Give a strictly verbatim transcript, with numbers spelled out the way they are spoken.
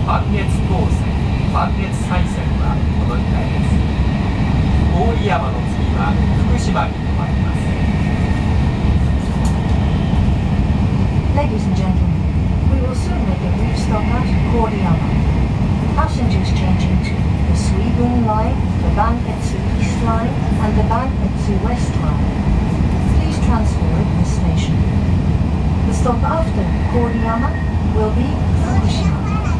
満月高線、満月西線はお乗り換えです。郡山の次は福島に停まります。 Ladies and gentlemen, we will soon make a brief stop at Koriyama. Passengers changing to the Suibun Line, the Banetsu East Line, and the Banetsu West Line. Please transfer at this station. The stop after Koriyama will be Fukushima.